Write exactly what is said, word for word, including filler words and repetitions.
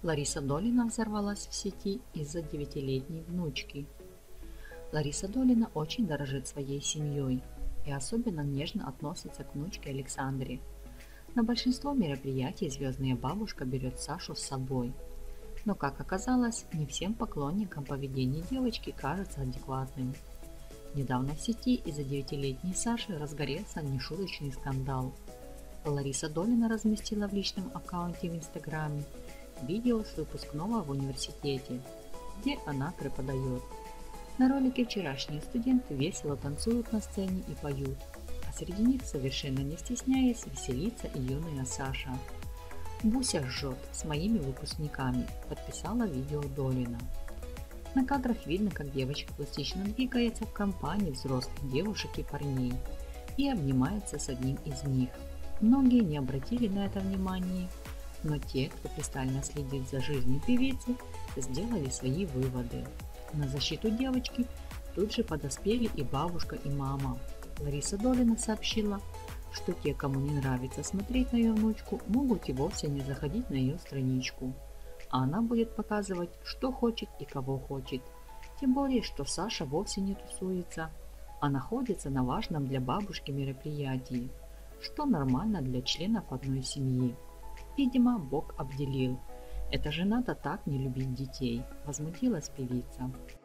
Лариса Долина взорвалась в сети из-за девятилетней внучки. Лариса Долина очень дорожит своей семьей и особенно нежно относится к внучке Александре. На большинство мероприятий звездная бабушка берет Сашу с собой. Но, как оказалось, не всем поклонникам поведение девочки кажется адекватным. Недавно в сети из-за девятилетней Саши разгорелся нешуточный скандал. Лариса Долина разместила в личном аккаунте в Инстаграме видео с выпускного в университете, где она преподает. На ролике вчерашние студенты весело танцуют на сцене и поют, а среди них, совершенно не стесняясь, веселится и юная Саша. «Буся жжет с моими выпускниками», подписала видео Долина. На кадрах видно, как девочка пластично двигается в компании взрослых девушек и парней и обнимается с одним из них. Многие не обратили на это внимания, но те, кто пристально следит за жизнью певицы, сделали свои выводы. На защиту девочки тут же подоспели и бабушка, и мама. Лариса Долина сообщила, что те, кому не нравится смотреть на ее внучку, могут и вовсе не заходить на ее страничку, а она будет показывать, что хочет и кого хочет. Тем более, что Саша вовсе не тусуется, а находится на важном для бабушки мероприятии, что нормально для членов одной семьи. Видимо, Бог обделил. Это же надо так не любить детей, возмутилась певица.